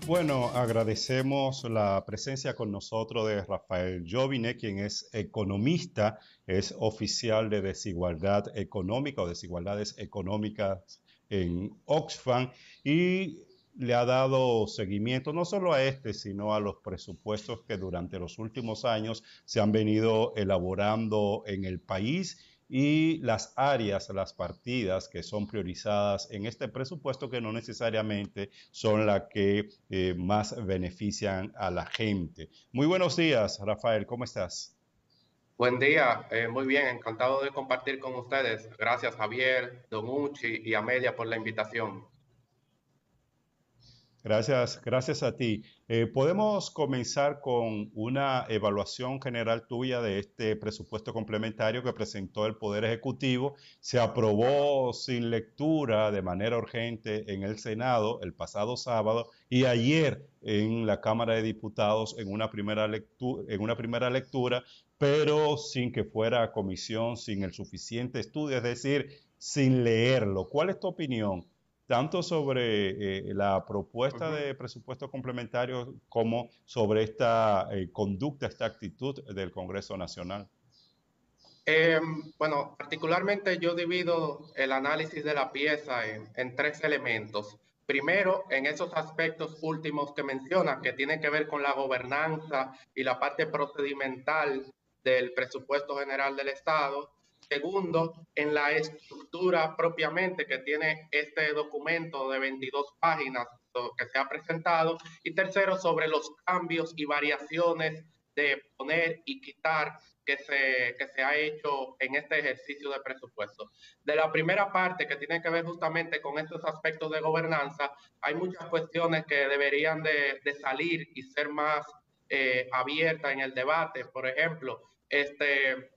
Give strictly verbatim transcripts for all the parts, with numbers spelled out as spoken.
Bueno, agradecemos la presencia con nosotros de Rafael Jovine, quien es economista, es oficial de desigualdad económica o desigualdades económicas en Oxfam y le ha dado seguimiento no solo a este, sino a los presupuestos que durante los últimos años se han venido elaborando en el país y las áreas, las partidas que son priorizadas en este presupuesto que no necesariamente son las que eh, más benefician a la gente. Muy buenos días, Rafael, ¿cómo estás? Buen día, eh, muy bien, encantado de compartir con ustedes. Gracias Javier, Don Uchi y Amelia por la invitación. Gracias, gracias a ti. Eh, podemos comenzar con una evaluación general tuya de este presupuesto complementario que presentó el Poder Ejecutivo. Se aprobó sin lectura de manera urgente en el Senado el pasado sábado y ayer en la Cámara de Diputados en una primera lectura, en una primera lectura, pero sin que fuera a comisión, sin el suficiente estudio, es decir, sin leerlo. ¿Cuál es tu opinión tanto sobre eh, la propuesta Ujú. de presupuesto complementario como sobre esta eh, conducta, esta actitud del Congreso Nacional? Eh, bueno, particularmente yo divido el análisis de la pieza en, en tres elementos. Primero, en esos aspectos últimos que menciona, que tienen que ver con la gobernanza y la parte procedimental del presupuesto general del Estado. Segundo, en la estructura propiamente que tiene este documento de veintidós páginas que se ha presentado. Y tercero, sobre los cambios y variaciones de poner y quitar que se, que se ha hecho en este ejercicio de presupuesto. De la primera parte, que tiene que ver justamente con estos aspectos de gobernanza, hay muchas cuestiones que deberían de, de salir y ser más eh, abiertas en el debate. Por ejemplo, este,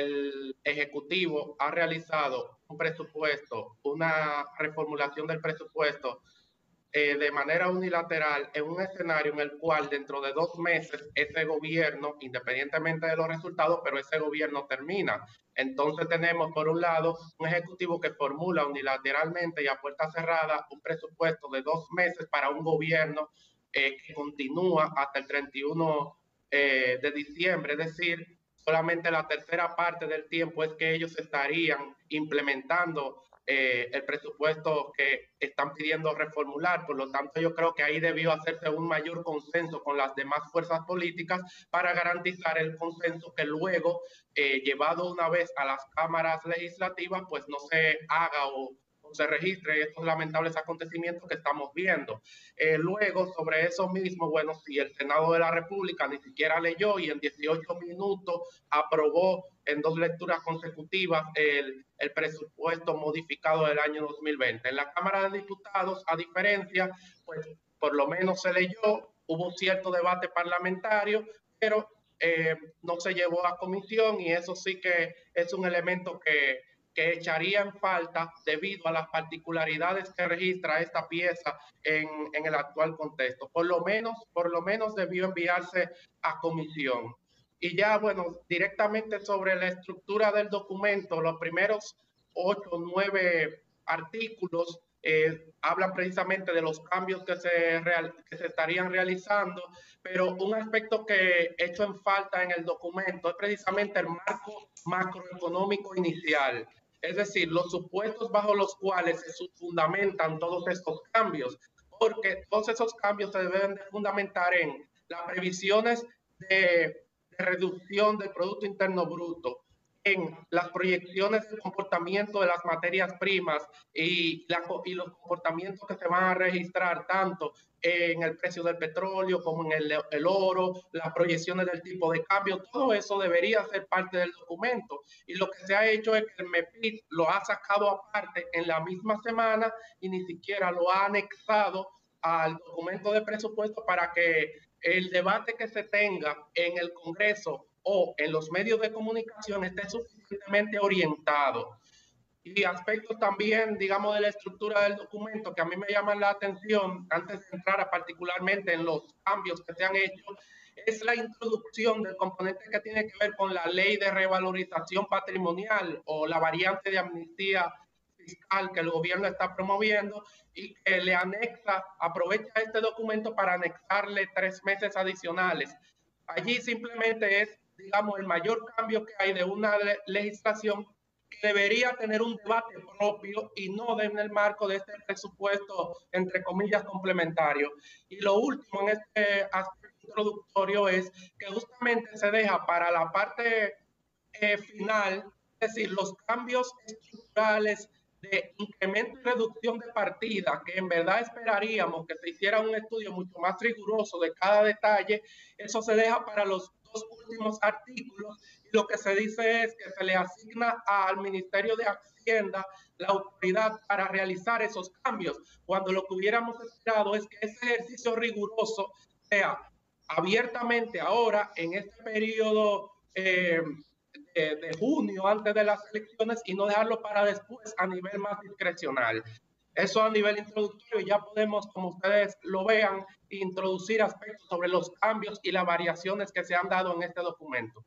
el Ejecutivo ha realizado un presupuesto, una reformulación del presupuesto eh, de manera unilateral en un escenario en el cual dentro de dos meses ese gobierno, independientemente de los resultados, pero ese gobierno termina. Entonces tenemos por un lado un ejecutivo que formula unilateralmente y a puerta cerrada un presupuesto de dos meses para un gobierno eh, que continúa hasta el treinta y uno eh, de diciembre, es decir, solamente la tercera parte del tiempo es que ellos estarían implementando eh, el presupuesto que están pidiendo reformular. Por lo tanto, yo creo que ahí debió hacerse un mayor consenso con las demás fuerzas políticas para garantizar el consenso que luego, eh, llevado una vez a las cámaras legislativas, pues no se haga o se registre estos lamentables acontecimientos que estamos viendo. Eh, luego, sobre eso mismo, bueno, si el Senado de la República ni siquiera leyó y en dieciocho minutos aprobó en dos lecturas consecutivas el, el presupuesto modificado del año dos mil veinte. En la Cámara de Diputados, a diferencia, pues por lo menos se leyó, hubo cierto debate parlamentario, pero eh, no se llevó a comisión y eso sí que es un elemento que, que echaría en falta debido a las particularidades que registra esta pieza en, en el actual contexto. Por lo menos, por lo menos debió enviarse a comisión. Y ya, bueno, directamente sobre la estructura del documento, los primeros ocho o nueve artículos eh, hablan precisamente de los cambios que se, real, que se estarían realizando, pero un aspecto que he hecho en falta en el documento es precisamente el marco macroeconómico inicial, es decir, los supuestos bajo los cuales se fundamentan todos estos cambios, porque todos esos cambios se deben de fundamentar en las previsiones de de reducción del Producto Interno Bruto, en las proyecciones del comportamiento de las materias primas y, la, y, los comportamientos que se van a registrar tanto en el precio del petróleo como en el, el oro, las proyecciones del tipo de cambio, todo eso debería ser parte del documento. Y lo que se ha hecho es que el MEPID lo ha sacado aparte en la misma semana y ni siquiera lo ha anexado al documento de presupuesto para que el debate que se tenga en el Congreso o en los medios de comunicación esté suficientemente orientado. Y aspectos también, digamos, de la estructura del documento que a mí me llaman la atención, antes de entrar a particularmente en los cambios que se han hecho, es la introducción del componente que tiene que ver con la ley de revalorización patrimonial o la variante de amnistía fiscal que el gobierno está promoviendo y que le anexa, aprovecha este documento para anexarle tres meses adicionales. Allí simplemente es, digamos, el mayor cambio que hay de una legislación que debería tener un debate propio y no en el marco de este presupuesto, entre comillas, complementario. Y lo último en este aspecto introductorio es que justamente se deja para la parte eh, final, es decir, los cambios estructurales de incremento y reducción de partida, que en verdad esperaríamos que se hiciera un estudio mucho más riguroso de cada detalle, eso se deja para los dos últimos artículos y lo que se dice es que se le asigna al Ministerio de Hacienda la autoridad para realizar esos cambios, cuando lo que hubiéramos esperado es que ese ejercicio riguroso sea abiertamente ahora en este periodo eh, de, de junio antes de las elecciones y no dejarlo para después a nivel más discrecional. Eso a nivel introductorio, ya podemos, como ustedes lo vean, introducir aspectos sobre los cambios y las variaciones que se han dado en este documento.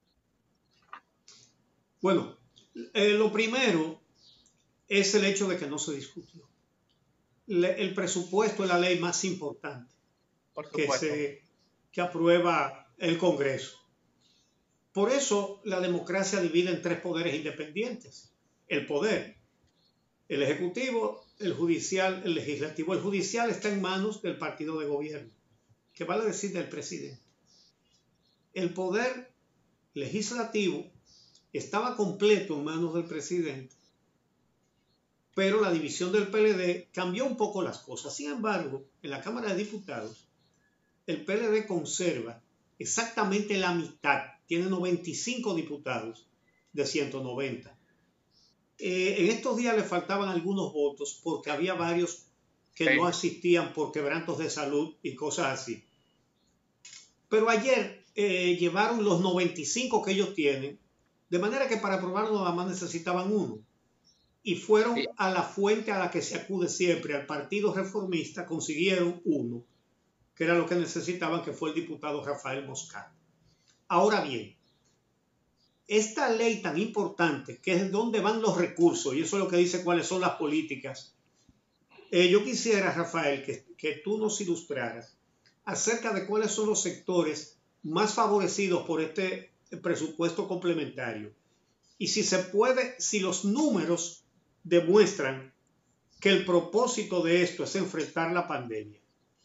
Bueno, eh, lo primero es el hecho de que no se discutió. Le, el presupuesto es la ley más importante que, se, que aprueba el Congreso. Por eso la democracia divide en tres poderes independientes. El poder, el ejecutivo, el judicial, el legislativo. El judicial está en manos del partido de gobierno, que vale decir del presidente. El poder legislativo estaba completo en manos del presidente, pero la división del P L D cambió un poco las cosas. Sin embargo, en la Cámara de Diputados, el P L D conserva exactamente la mitad. Tiene noventa y cinco diputados de ciento noventa. Eh, en estos días le faltaban algunos votos porque había varios que sí. no asistían por quebrantos de salud y cosas así. Pero ayer eh, llevaron los noventa y cinco que ellos tienen, de manera que para aprobarlo nada más necesitaban uno. Y fueron sí. a la fuente a la que se acude siempre, al Partido Reformista, consiguieron uno, que era lo que necesitaban, que fue el diputado Rafael Moscato. Ahora bien, esta ley tan importante, que es donde van los recursos, y eso es lo que dice cuáles son las políticas, eh, yo quisiera, Rafael, que, que tú nos ilustraras acerca de cuáles son los sectores más favorecidos por este presupuesto complementario. Y si se puede, si los números demuestran que el propósito de esto es enfrentar la pandemia.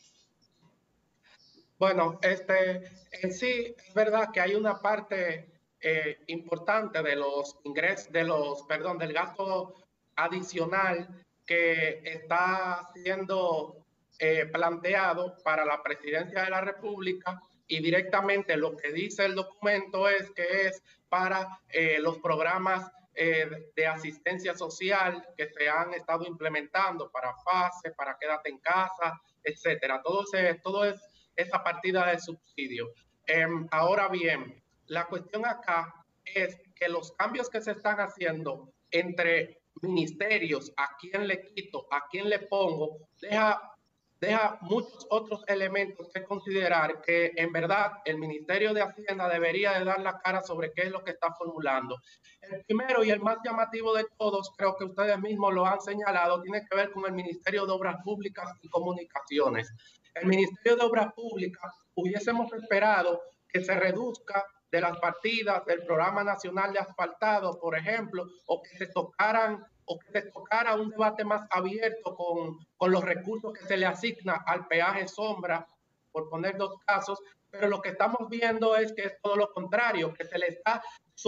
Bueno, este, en sí es verdad que hay una parte eh, importante de los ingresos, de los, perdón, del gasto adicional que está siendo eh, planteado para la presidencia de la República y directamente lo que dice el documento es que es para eh, los programas eh, de asistencia social que se han estado implementando para FASE, para Quédate en Casa, etcétera. Todo, se, todo es esa partida de subsidio. Eh, ahora bien, la cuestión acá es que los cambios que se están haciendo entre ministerios, a quién le quito, a quién le pongo, deja, deja muchos otros elementos que considerar que en verdad el Ministerio de Hacienda debería de dar la cara sobre qué es lo que está formulando. El primero y el más llamativo de todos, creo que ustedes mismos lo han señalado, tiene que ver con el Ministerio de Obras Públicas y Comunicaciones. El Ministerio de Obras Públicas hubiésemos esperado que se reduzca de las partidas del Programa Nacional de Asfaltado, por ejemplo, o que se tocaran o que se tocara un debate más abierto con, con los recursos que se le asigna al peaje sombra, por poner dos casos, pero lo que estamos viendo es que es todo lo contrario, que se le está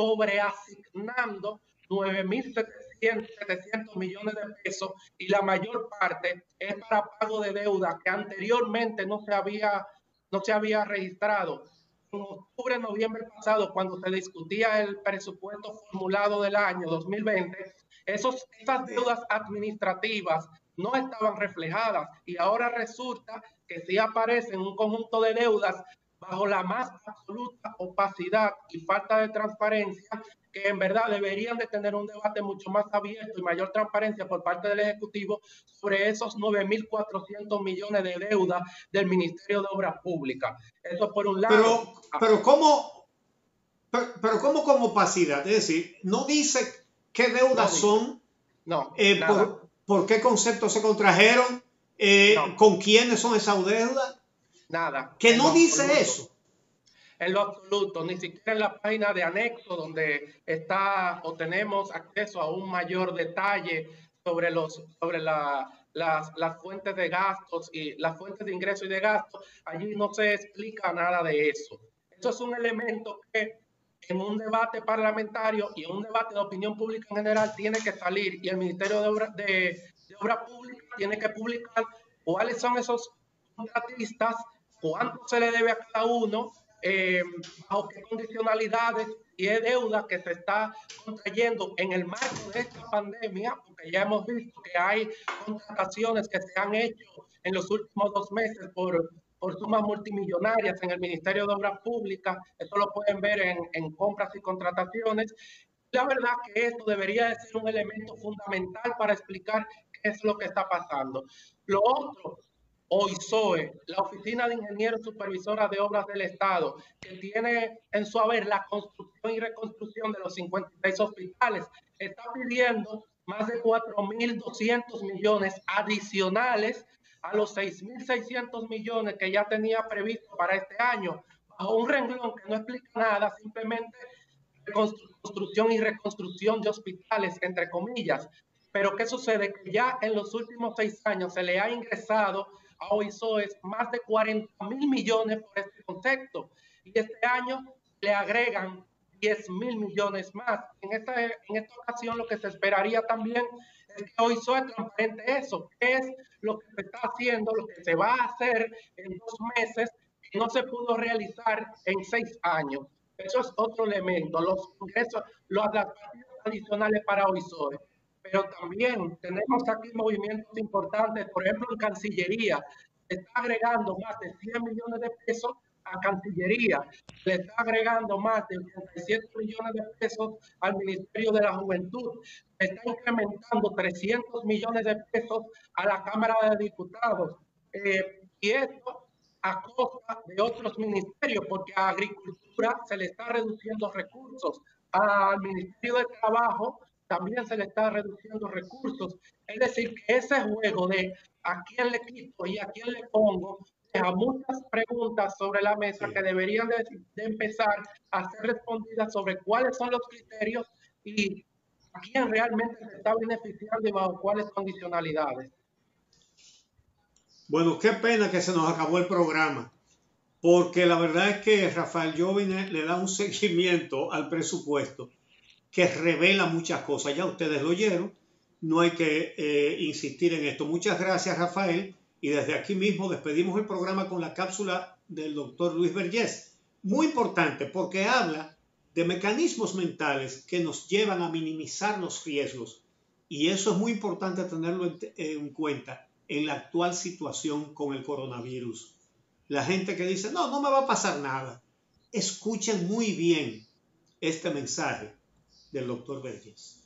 sobreasignando nueve mil setecientos millones de pesos y la mayor parte es para pago de deuda que anteriormente no se había, no se había registrado. En octubre, noviembre pasado, cuando se discutía el presupuesto formulado del año dos mil veinte, esos, esas deudas administrativas no estaban reflejadas y ahora resulta que sí aparecen un conjunto de deudas bajo la más absoluta opacidad y falta de transparencia, que en verdad deberían de tener un debate mucho más abierto y mayor transparencia por parte del Ejecutivo sobre esos nueve mil cuatrocientos millones de deuda del Ministerio de Obras Públicas. Eso por un lado. Pero, pero ¿cómo, pero, pero ¿cómo con opacidad? Es decir, no dice qué deudas no son No. Eh, por, ¿Por qué conceptos se contrajeron? Eh, no. ¿Con quiénes son esas deudas? Nada. Que no dice absoluto. Eso. En lo absoluto, ni siquiera en la página de anexo donde está o tenemos acceso a un mayor detalle sobre, los, sobre la, las, las fuentes de gastos y las fuentes de ingresos y de gastos, allí no se explica nada de eso. Eso es un elemento que en un debate parlamentario y en un debate de opinión pública en general tiene que salir, y el Ministerio de Obras de, de Obra Pública tiene que publicar cuáles son esos contratistas, cuánto se le debe a cada uno, eh, bajo qué condicionalidades y es deuda que se está contrayendo en el marco de esta pandemia, porque ya hemos visto que hay contrataciones que se han hecho en los últimos dos meses por, por sumas multimillonarias en el Ministerio de Obras Públicas. Esto lo pueden ver en, en compras y contrataciones. La verdad que esto debería de ser un elemento fundamental para explicar qué es lo que está pasando. Lo otro, OISOE, la Oficina de Ingenieros Supervisora de Obras del Estado, que tiene en su haber la construcción y reconstrucción de los cincuenta y seis hospitales, está pidiendo más de cuatro mil doscientos millones adicionales a los seis mil seiscientos millones que ya tenía previsto para este año, bajo un renglón que no explica nada, simplemente construcción y reconstrucción de hospitales, entre comillas. Pero ¿qué sucede? Que ya en los últimos seis años se le ha ingresado a OISOE más de cuarenta mil millones por este concepto, y este año le agregan diez mil millones más. En esta, en esta ocasión lo que se esperaría también es que OISOE transparente eso, qué es lo que se está haciendo, lo que se va a hacer en dos meses y no se pudo realizar en seis años. Eso es otro elemento, los ingresos, las partidas adicionales para OISOE. Pero también tenemos aquí movimientos importantes, por ejemplo, en Cancillería, se está agregando más de cien millones de pesos a Cancillería, le está agregando más de ochenta y siete millones de pesos al Ministerio de la Juventud, se está incrementando trescientos millones de pesos a la Cámara de Diputados, eh, y esto a costa de otros ministerios, porque a Agricultura se le está reduciendo recursos, al Ministerio de Trabajo también se le está reduciendo recursos. Es decir, que ese juego de a quién le quito y a quién le pongo deja muchas preguntas sobre la mesa que deberían de, de empezar a ser respondidas sobre cuáles son los criterios y a quién realmente se está beneficiando y bajo cuáles condicionalidades. Bueno, qué pena que se nos acabó el programa, porque la verdad es que Rafael Jovine le da un seguimiento al presupuesto que revela muchas cosas. Ya ustedes lo oyeron, no hay que eh, insistir en esto. Muchas gracias, Rafael, y desde aquí mismo despedimos el programa con la cápsula del doctor Luis Vergés. Muy importante, porque habla de mecanismos mentales que nos llevan a minimizar los riesgos, y eso es muy importante tenerlo en, en cuenta en la actual situación con el coronavirus. La gente que dice, no, no me va a pasar nada. Escuchen muy bien este mensaje del doctor Vergés.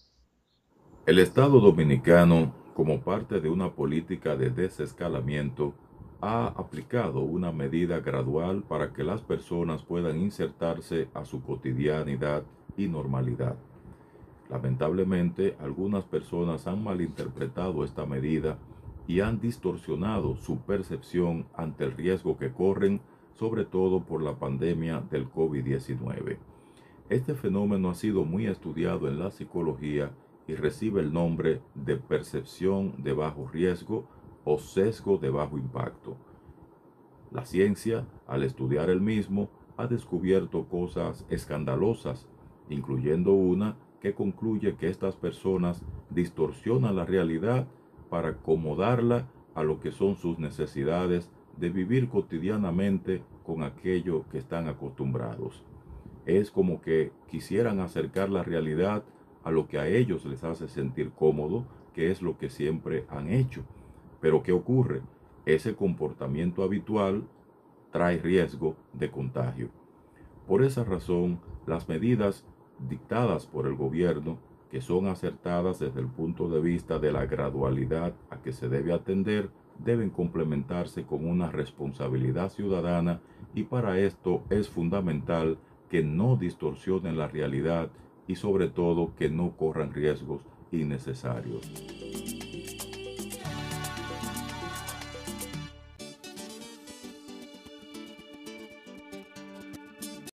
El Estado Dominicano, como parte de una política de desescalamiento, ha aplicado una medida gradual para que las personas puedan insertarse a su cotidianidad y normalidad. Lamentablemente, algunas personas han malinterpretado esta medida y han distorsionado su percepción ante el riesgo que corren, sobre todo por la pandemia del COVID diecinueve. Este fenómeno ha sido muy estudiado en la psicología y recibe el nombre de percepción de bajo riesgo o sesgo de bajo impacto. La ciencia, al estudiar el mismo, ha descubierto cosas escandalosas, incluyendo una que concluye que estas personas distorsionan la realidad para acomodarla a lo que son sus necesidades de vivir cotidianamente con aquello que están acostumbrados. Es como que quisieran acercar la realidad a lo que a ellos les hace sentir cómodo, que es lo que siempre han hecho. Pero ¿qué ocurre? Ese comportamiento habitual trae riesgo de contagio. Por esa razón, las medidas dictadas por el gobierno, que son acertadas desde el punto de vista de la gradualidad a que se debe atender, deben complementarse con una responsabilidad ciudadana, y para esto es fundamental que no distorsionen la realidad y sobre todo que no corran riesgos innecesarios.